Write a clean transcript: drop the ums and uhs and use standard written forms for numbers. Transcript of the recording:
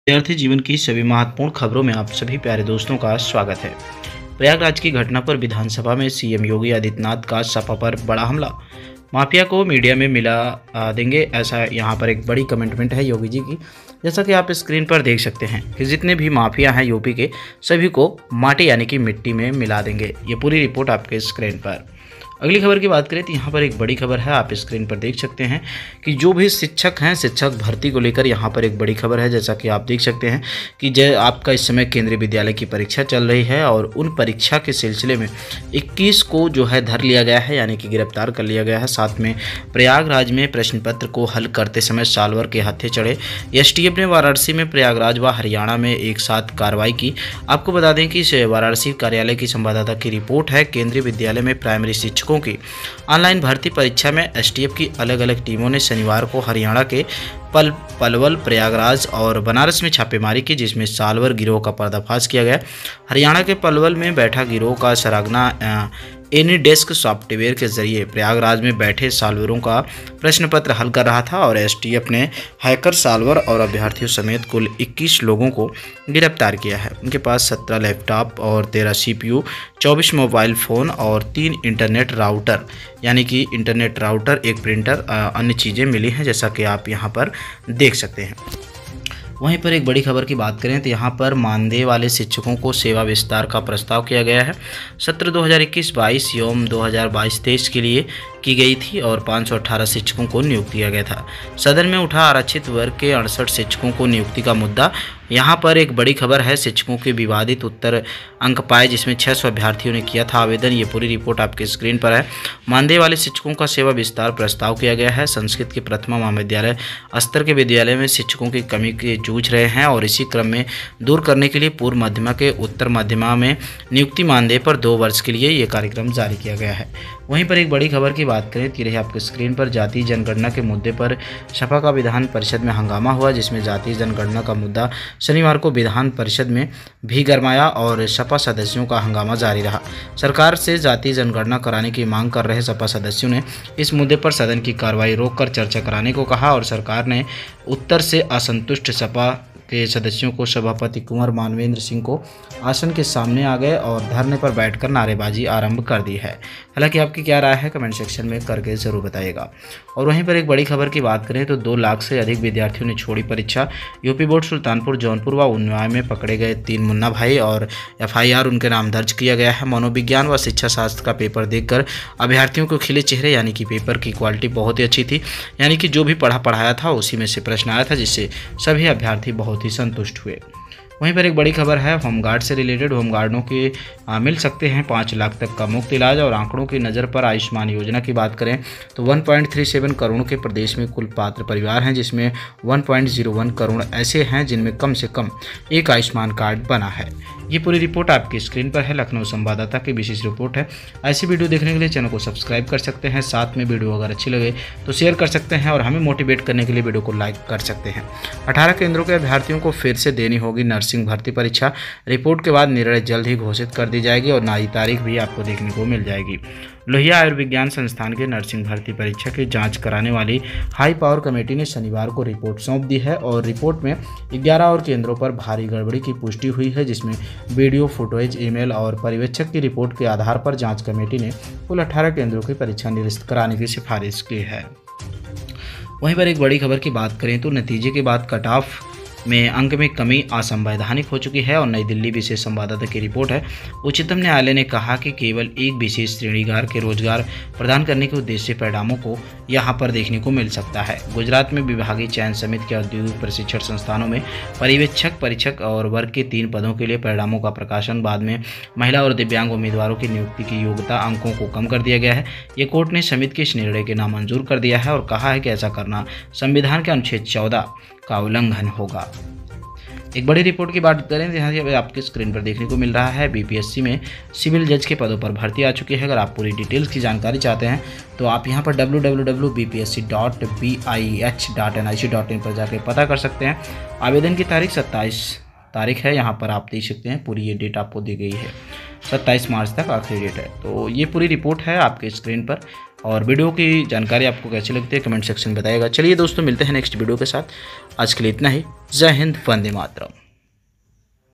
विद्यार्थी जीवन की सभी महत्वपूर्ण खबरों में आप सभी प्यारे दोस्तों का स्वागत है। प्रयागराज की घटना पर विधानसभा में सीएम योगी आदित्यनाथ का सपा पर बड़ा हमला। माफिया को मीडिया में मिला देंगे, ऐसा यहाँ पर एक बड़ी कमिटमेंट है योगी जी की। जैसा कि आप स्क्रीन पर देख सकते हैं कि जितने भी माफिया हैं यूपी के, सभी को माटी यानी कि मिट्टी में मिला देंगे। ये पूरी रिपोर्ट आपके स्क्रीन पर। अगली खबर की बात करें तो यहाँ पर एक बड़ी खबर है, आप स्क्रीन पर देख सकते हैं कि जो भी शिक्षक हैं, शिक्षक भर्ती को लेकर यहाँ पर एक बड़ी खबर है। जैसा कि आप देख सकते हैं कि आपका इस समय केंद्रीय विद्यालय की परीक्षा चल रही है और उन परीक्षा के सिलसिले में 21 को जो है धर लिया गया है, यानी कि गिरफ्तार कर लिया गया है। साथ में प्रयागराज में प्रश्न पत्र को हल करते समय सालवर के हत्थे चढ़े। एसटीएफ ने वाराणसी में प्रयागराज व हरियाणा में एक साथ कार्रवाई की। आपको बता दें कि वाराणसी कार्यालय की संवाददाता की रिपोर्ट है, केंद्रीय विद्यालय में प्राइमरी शिक्षकों की ऑनलाइन भर्ती परीक्षा में एसटीएफ की अलग अलग टीमों ने शनिवार को हरियाणा के पलवल, प्रयागराज और बनारस में छापेमारी की, जिसमें सालवर गिरोह का पर्दाफाश किया गया। हरियाणा के पलवल में बैठा गिरोह का सरागना एनीडेस्क सॉफ्टवेयर के जरिए प्रयागराज में बैठे सालवरों का प्रश्न पत्र हल कर रहा था और एसटीएफ ने हैकर सालवर और अभ्यर्थियों समेत कुल 21 लोगों को गिरफ्तार किया है। उनके पास 17 लैपटॉप और 13 सीपीयू, 24 मोबाइल फ़ोन और 3 इंटरनेट राउटर, यानी कि इंटरनेट राउटर, एक प्रिंटर, अन्य चीज़ें मिली हैं, जैसा कि आप यहाँ पर देख सकते हैं। वहीं पर एक बड़ी खबर की बात करें तो यहाँ पर मानदेय वाले शिक्षकों को सेवा विस्तार का प्रस्ताव किया गया है। सत्र 2021-22 एवं 2022-23 के लिए की गई थी और 518 शिक्षकों को नियुक्त किया गया था। सदन में उठा आरक्षित वर्ग के 68 शिक्षकों को नियुक्ति का मुद्दा। यहाँ पर एक बड़ी खबर है, शिक्षकों के विवादित उत्तर अंक पाए, जिसमें 600 अभ्यर्थियों ने किया था आवेदन। ये पूरी रिपोर्ट आपके स्क्रीन पर है। मानदेय वाले शिक्षकों का सेवा विस्तार प्रस्ताव किया गया है। संस्कृत के प्रथमा महाविद्यालय स्तर के विद्यालय में शिक्षकों की कमी के जूझ रहे हैं और इसी क्रम में दूर करने के लिए पूर्व मध्यमा के उत्तर मध्यमा में नियुक्ति मानदेय पर 2 वर्ष के लिए ये कार्यक्रम जारी किया गया है। वहीं पर एक बड़ी खबर की बात करें तो रही आपके स्क्रीन पर, जातीय जनगणना के मुद्दे पर सपा का विधान परिषद में हंगामा हुआ, जिसमें जातीय जनगणना का मुद्दा शनिवार को विधान परिषद में भी गरमाया और सपा सदस्यों का हंगामा जारी रहा। सरकार से जातीय जनगणना कराने की मांग कर रहे सपा सदस्यों ने इस मुद्दे पर सदन की कार्रवाई रोककर चर्चा कराने को कहा और सरकार ने उत्तर से असंतुष्ट सपा के सदस्यों को सभापति कुंवर मानवेंद्र सिंह को आसन के सामने आ गए और धरने पर बैठकर नारेबाजी आरंभ कर दी है। हालांकि आपकी क्या राय है, कमेंट सेक्शन में करके ज़रूर बताइएगा। और वहीं पर एक बड़ी खबर की बात करें तो 2 लाख से अधिक विद्यार्थियों ने छोड़ी परीक्षा। यूपी बोर्ड सुल्तानपुर, जौनपुर व उन्नाव में पकड़े गए 3 मुन्ना भाई और एफआईआर उनके नाम दर्ज किया गया है। मनोविज्ञान व शिक्षा शास्त्र का पेपर देखकर अभ्यर्थियों को खिले चेहरे, यानी कि पेपर की क्वालिटी बहुत ही अच्छी थी, यानी कि जो भी पढ़ाया था उसी में से प्रश्न आया था, जिससे सभी अभ्यर्थी बहुत ही संतुष्ट हुए। वहीं पर एक बड़ी खबर है, होमगार्ड से रिलेटेड। होमगार्डों के मिल सकते हैं 5 लाख तक का मुफ्त इलाज। और आंकड़ों की नज़र पर आयुष्मान योजना की बात करें तो 1.37 करोड़ के प्रदेश में कुल पात्र परिवार हैं, जिसमें 1.01 करोड़ ऐसे हैं जिनमें कम से कम एक आयुष्मान कार्ड बना है। ये पूरी रिपोर्ट आपकी स्क्रीन पर है, लखनऊ संवाददाता की विशेष रिपोर्ट है। ऐसी वीडियो देखने के लिए चैनल को सब्सक्राइब कर सकते हैं। साथ में वीडियो अगर अच्छी लगे तो शेयर कर सकते हैं और हमें मोटिवेट करने के लिए वीडियो को लाइक कर सकते हैं। 18 केंद्रों के अभ्यर्थियों को फिर से देनी होगी नर्सिंग भर्ती परीक्षा। रिपोर्ट के बाद निर्णय जल्द ही घोषित कर दी जाएगी और नई तारीख भी आपको देखने को मिल जाएगी। लोहिया आयुर्विज्ञान संस्थान के नर्सिंग भर्ती परीक्षा की जांच कराने वाली हाई पावर कमेटी ने शनिवार को रिपोर्ट सौंप दी है और रिपोर्ट में 11 और केंद्रों पर भारी गड़बड़ी की पुष्टि हुई है, जिसमें वीडियो फुटेज, ईमेल और पर्यवेक्षक की रिपोर्ट के आधार पर जांच कमेटी ने कुल 18 केंद्रों की परीक्षा निरस्त कराने की सिफारिश की है। वहीं पर एक बड़ी खबर की बात करें तो नतीजे के बाद कट ऑफ में अंक में कमी असंवैधानिक हो चुकी है और नई दिल्ली विशेष संवाददाता की रिपोर्ट है। उच्चतम न्यायालय ने कहा कि केवल एक विशेष श्रेणीगार के रोजगार प्रदान करने के उद्देश्य से परिणामों को यहां पर देखने को मिल सकता है। गुजरात में विभागीय चयन समिति के औद्योगिक प्रशिक्षण संस्थानों में पर्यवेक्षक, परीक्षक और वर्ग के 3 पदों के लिए परिणामों का प्रकाशन बाद में महिला और दिव्यांग उम्मीदवारों की नियुक्ति की योग्यता अंकों को कम कर दिया गया है। ये कोर्ट ने समिति के इस निर्णय के नामंजूर कर दिया है और कहा है कि ऐसा करना संविधान के अनुच्छेद 14 का उल्लंघन होगा। एक बड़ी रिपोर्ट की बात करें तो यहाँ से आपके स्क्रीन पर देखने को मिल रहा है, बीपीएससी में सिविल जज के पदों पर भर्ती आ चुकी है। अगर आप पूरी डिटेल्स की जानकारी चाहते हैं तो आप यहाँ पर www.bpsc.bih.nic.in पर जाकर पता कर सकते हैं। आवेदन की तारीख 27 तारीख है, यहाँ पर आप देख सकते हैं पूरी ये डेट आपको दी गई है। 27 मार्च तक आखिरी डेट है। तो ये पूरी रिपोर्ट है आपके स्क्रीन पर। और वीडियो की जानकारी आपको कैसी लगती है कमेंट सेक्शन में बताइएगा। चलिए दोस्तों, मिलते हैं नेक्स्ट वीडियो के साथ। आज के लिए इतना ही। जय हिंद, वंदे मातरम।